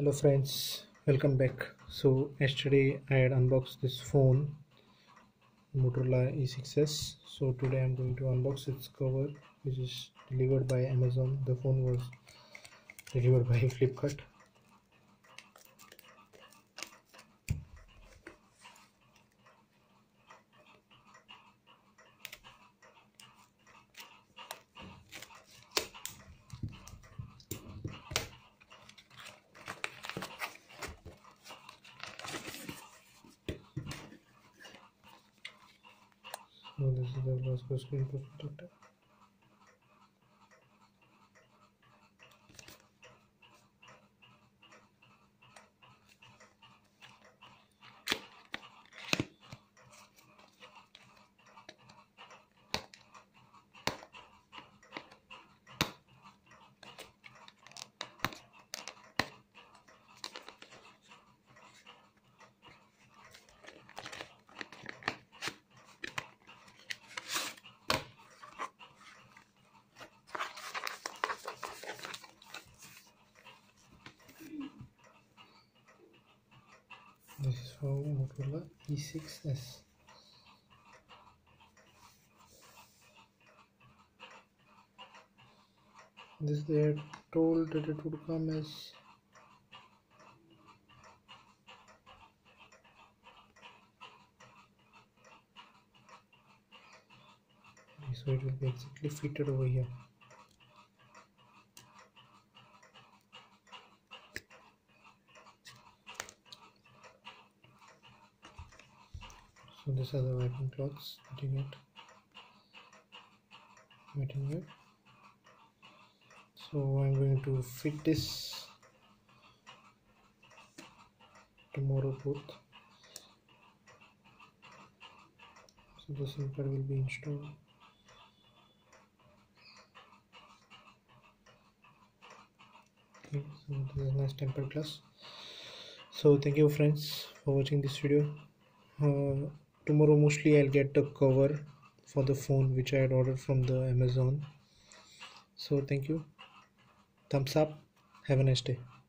Hello friends, welcome back. So yesterday I had unboxed this phone, MotoE 6s. So today I'm going to unbox its cover, which is delivered by Amazon. The phone was delivered by Flipkart. So this is the Glasgow screen protector. This is for MotoE6s. This they had told that it would come as so it will be exactly fitted over here. So these are the wiping cloths getting it. So I'm going to fit this tomorrow both. So the SIM card will be installed. Okay, so this is a nice tempered glass. So thank you friends for watching this video. Tomorrow mostly I'll get the cover for the phone which I had ordered from the Amazon. So thank you, thumbs up, have a nice day.